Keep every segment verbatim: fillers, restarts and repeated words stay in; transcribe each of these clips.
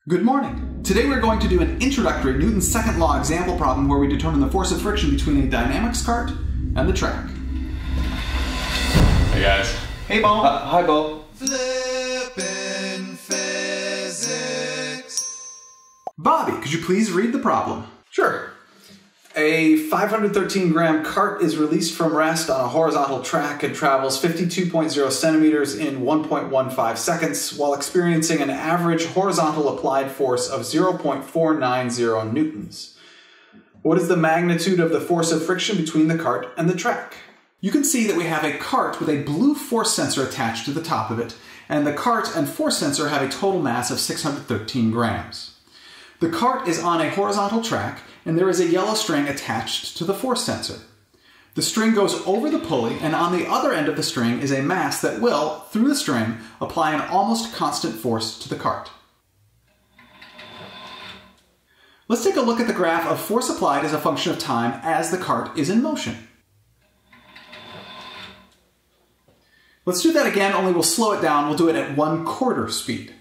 Good morning. Today we're going to do an introductory Newton's second law example problem where we determine the force of friction between a dynamics cart and the track. Hey guys. Hey Bo. Uh, hi Bo. Flippin' physics. Bobby, could you please read the problem? Sure. A five hundred thirteen gram cart is released from rest on a horizontal track and travels fifty-two point zero centimeters in one point one five seconds while experiencing an average horizontal applied force of zero point four nine zero newtons. What is the magnitude of the force of friction between the cart and the track? You can see that we have a cart with a blue force sensor attached to the top of it, and the cart and force sensor have a total mass of six hundred thirteen grams. The cart is on a horizontal track, and there is a yellow string attached to the force sensor. The string goes over the pulley, and on the other end of the string is a mass that will, through the string, apply an almost constant force to the cart. Let's take a look at the graph of force applied as a function of time as the cart is in motion. Let's do that again, only we'll slow it down. We'll do it at one quarter speed.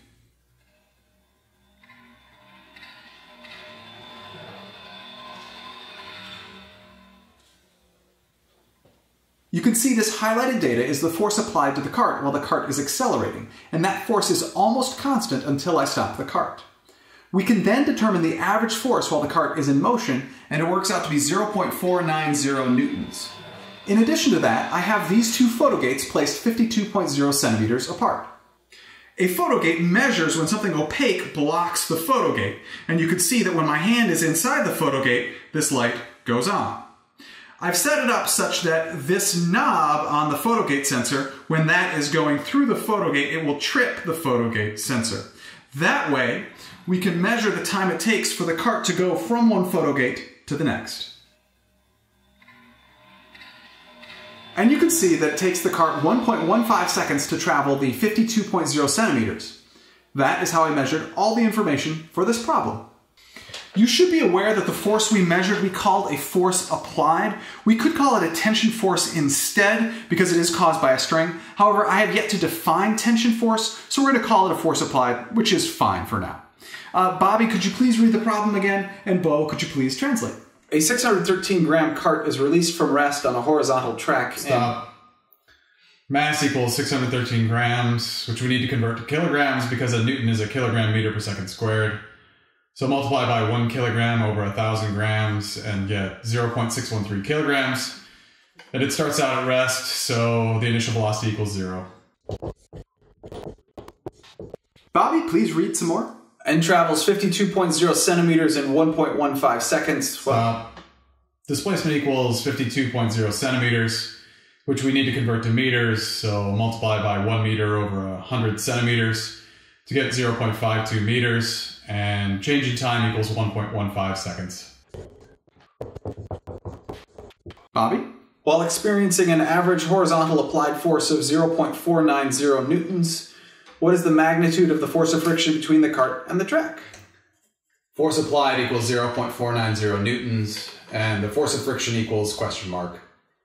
You can see this highlighted data is the force applied to the cart while the cart is accelerating, and that force is almost constant until I stop the cart. We can then determine the average force while the cart is in motion, and it works out to be zero point four nine zero newtons. In addition to that, I have these two photogates placed fifty-two point zero centimeters apart. A photogate measures when something opaque blocks the photogate, and you can see that when my hand is inside the photogate, this light goes on. I've set it up such that this knob on the photogate sensor, when that is going through the photogate, it will trip the photogate sensor. That way, we can measure the time it takes for the cart to go from one photogate to the next. And you can see that it takes the cart one point one five seconds to travel the fifty-two point zero centimeters. That is how I measured all the information for this problem. You should be aware that the force we measured we called a force applied. We could call it a tension force instead because it is caused by a string. However, I have yet to define tension force, so we're going to call it a force applied, which is fine for now. Uh, Bobby, could you please read the problem again? And Bo, could you please translate? A six hundred thirteen gram cart is released from rest on a horizontal track. Stop. And mass equals six hundred thirteen grams, which we need to convert to kilograms because a newton is a kilogram meter per second squared. So multiply by one kilogram over a thousand grams and get zero point six one three kilograms. And it starts out at rest, so the initial velocity equals zero. Bobby, please read some more. And travels fifty-two point zero centimeters in one point one five seconds. Well, uh, displacement equals fifty-two point zero centimeters, which we need to convert to meters, so multiply by one meter over one hundred centimeters to get zero point five two meters, and change in time equals one point one five seconds. Bobby? While experiencing an average horizontal applied force of zero point four nine zero newtons, what is the magnitude of the force of friction between the cart and the track? Force applied equals zero point four nine zero newtons, and the force of friction equals question mark.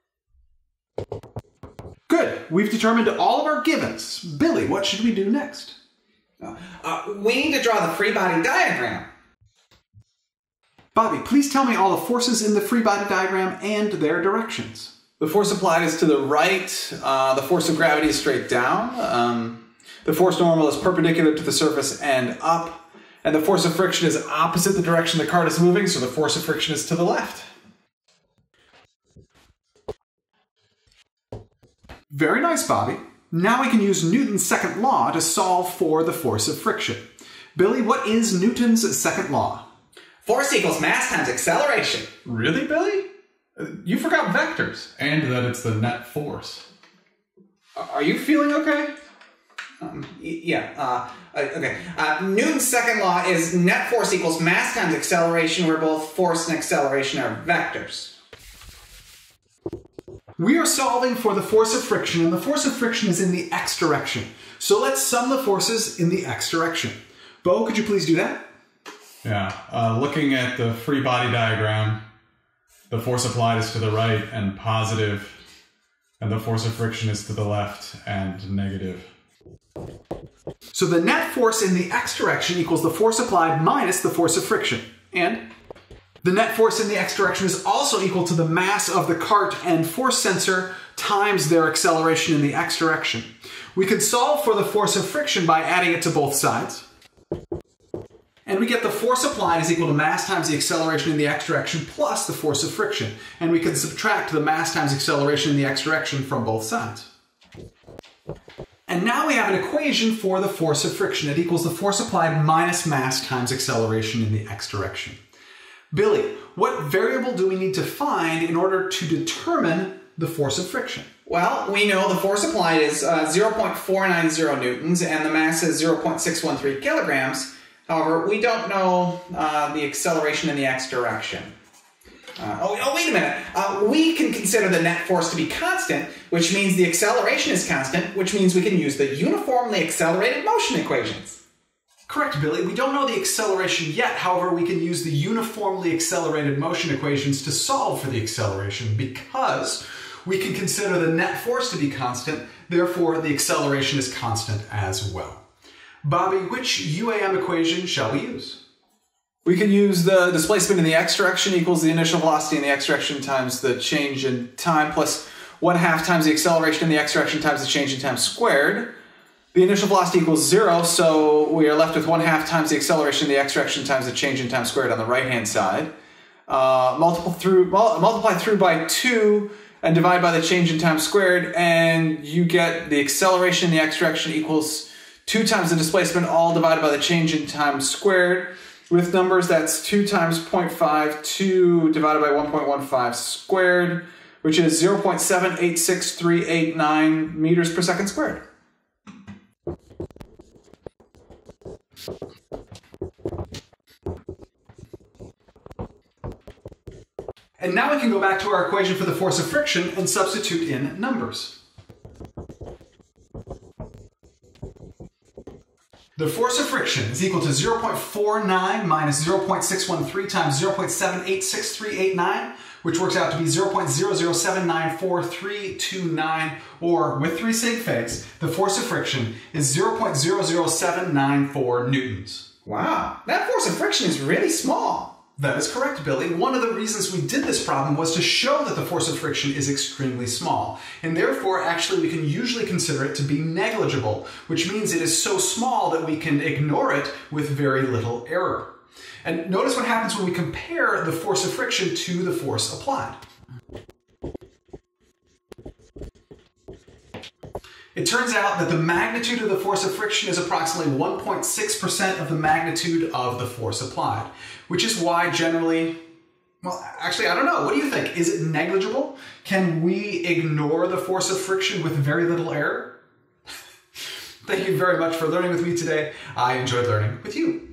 Good. We've determined all of our givens. Billy, what should we do next? Uh, uh, we need to draw the free body diagram. Bobby, please tell me all the forces in the free body diagram and their directions. The force applied is to the right. Uh, the force of gravity is straight down. Um, the force normal is perpendicular to the surface and up. And the force of friction is opposite the direction the cart is moving, so the force of friction is to the left. Very nice, Bobby. Now we can use Newton's second law to solve for the force of friction. Billy, what is Newton's second law? Force equals mass times acceleration. Really, Billy? You forgot vectors. And that it's the net force. Are you feeling okay? Um, yeah, uh, okay. Uh, Newton's second law is net force equals mass times acceleration, where both force and acceleration are vectors. We are solving for the force of friction, and the force of friction is in the x direction. So let's sum the forces in the x direction. Bo, could you please do that? Yeah, uh, looking at the free body diagram, the force applied is to the right and positive, and the force of friction is to the left and negative. So the net force in the x direction equals the force applied minus the force of friction. And the net force in the x direction is also equal to the mass of the cart and force sensor times their acceleration in the x direction. We can solve for the force of friction by adding it to both sides. And we get the force applied is equal to mass times the acceleration in the x direction plus the force of friction. And we can subtract the mass times acceleration in the x direction from both sides. And now we have an equation for the force of friction. It equals the force applied minus mass times acceleration in the x direction. Billy, what variable do we need to find in order to determine the force of friction? Well, we know the force applied is uh, zero point four nine zero newtons and the mass is zero point six one three kilograms. However, we don't know uh, the acceleration in the x direction. Uh, oh, oh, wait a minute. Uh, we can consider the net force to be constant, which means the acceleration is constant, which means we can use the uniformly accelerated motion equations. Correct, Billy. We don't know the acceleration yet. However, we can use the uniformly accelerated motion equations to solve for the acceleration because we can consider the net force to be constant. Therefore, the acceleration is constant as well. Bobby, which U A M equation shall we use? We can use the displacement in the x direction equals the initial velocity in the x direction times the change in time plus one half times the acceleration in the x direction times the change in time squared. The initial velocity equals zero, so we are left with one half times the acceleration in the x direction times the change in time squared on the right-hand side. Uh, multiple through, mul multiply through by two and divide by the change in time squared, and you get the acceleration in the x direction equals two times the displacement, all divided by the change in time squared. With numbers, that's two times zero point five two divided by one point one five squared, which is zero point seven eight six three eight nine meters per second squared. And now we can go back to our equation for the force of friction and substitute in numbers. The force of friction is equal to zero point four nine minus zero point six one three times zero point seven eight six three eight nine, which works out to be zero point zero zero seven nine four three two nine, or with three sig figs, the force of friction is zero point zero zero seven nine four newtons. Wow, that force of friction is really small. That is correct, Billy. One of the reasons we did this problem was to show that the force of friction is extremely small, and therefore actually we can usually consider it to be negligible, which means it is so small that we can ignore it with very little error. And notice what happens when we compare the force of friction to the force applied. It turns out that the magnitude of the force of friction is approximately one point six percent of the magnitude of the force applied, which is why generally, well, actually, I don't know. What do you think? Is it negligible? Can we ignore the force of friction with very little error? Thank you very much for learning with me today. I enjoyed learning with you.